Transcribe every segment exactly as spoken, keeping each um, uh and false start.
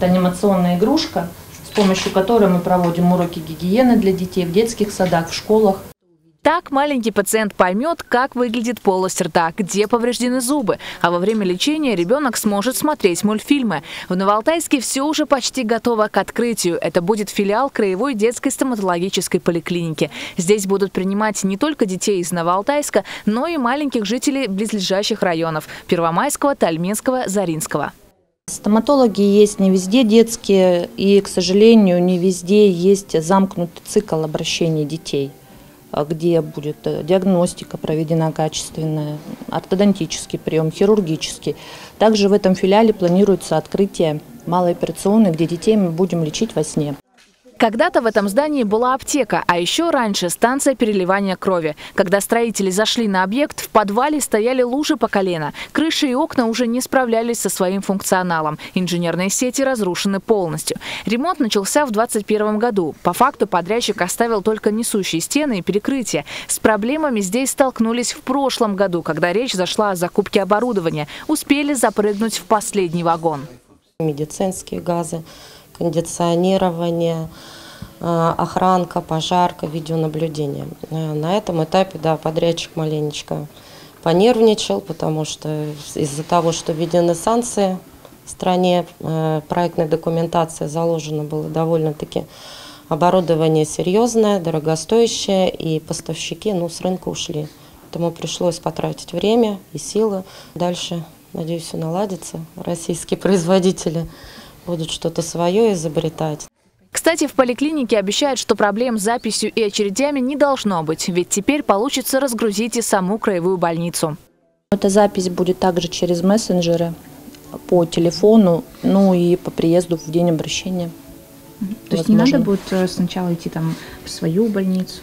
Это анимационная игрушка, с помощью которой мы проводим уроки гигиены для детей в детских садах, в школах. Так маленький пациент поймет, как выглядит полость рта, где повреждены зубы. А во время лечения ребенок сможет смотреть мультфильмы. В Новоалтайске все уже почти готово к открытию. Это будет филиал Краевой детской стоматологической поликлиники. Здесь будут принимать не только детей из Новоалтайска, но и маленьких жителей близлежащих районов – Первомайского, Тальминского, Заринского. Стоматологи есть не везде детские, и, к сожалению, не везде есть замкнутый цикл обращений детей, где будет диагностика проведена качественная, ортодонтический прием, хирургический. Также в этом филиале планируется открытие малой операционной, где детей мы будем лечить во сне. Когда-то в этом здании была аптека, а еще раньше станция переливания крови. Когда строители зашли на объект, в подвале стояли лужи по колено. Крыши и окна уже не справлялись со своим функционалом. Инженерные сети разрушены полностью. Ремонт начался в двадцать первом году. По факту подрядчик оставил только несущие стены и перекрытия. С проблемами здесь столкнулись в прошлом году, когда речь зашла о закупке оборудования. Успели запрыгнуть в последний вагон. Медицинские газы, кондиционирование, охранка, пожарка, видеонаблюдение. На этом этапе, да, подрядчик маленечко понервничал, потому что из-за того, что введены санкции в стране, проектная документация заложена было довольно-таки оборудование серьезное, дорогостоящее, и поставщики, ну, с рынка ушли. Поэтому пришлось потратить время и силы. Дальше, надеюсь, все наладится. Российские производители будут что-то свое изобретать. Кстати, в поликлинике обещают, что проблем с записью и очередями не должно быть, ведь теперь получится разгрузить и саму краевую больницу. Эта запись будет также через мессенджеры, по телефону, ну и по приезду в день обращения. То есть не надо будет сначала идти там в свою больницу?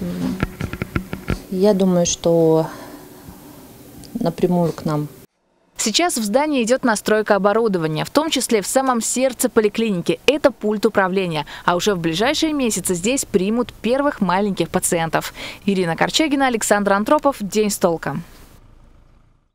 Я думаю, что напрямую к нам. Сейчас в здании идет настройка оборудования, в том числе в самом сердце поликлиники. Это пульт управления. А уже в ближайшие месяцы здесь примут первых маленьких пациентов. Ирина Корчагина, Александр Антропов. День с толком.